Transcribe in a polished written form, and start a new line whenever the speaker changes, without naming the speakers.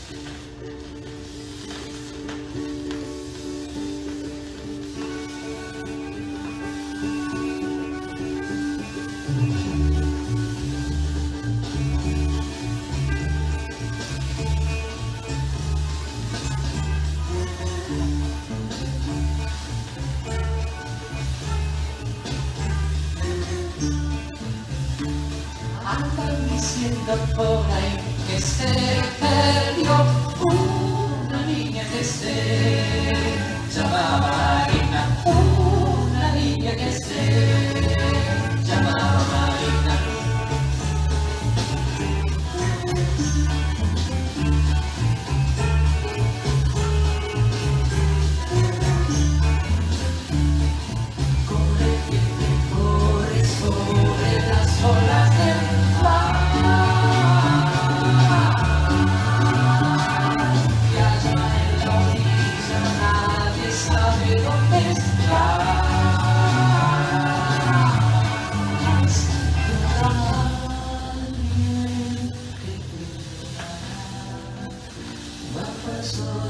Andan diciendo por ahí que se perdió una niña que se llamaba Marina, una niña que se llamaba Marina. Corre, que te corres sobre las olas del mar. Y allá en la orilla nadie sabe dónde estás. Y habrá alguien que te dará una persona.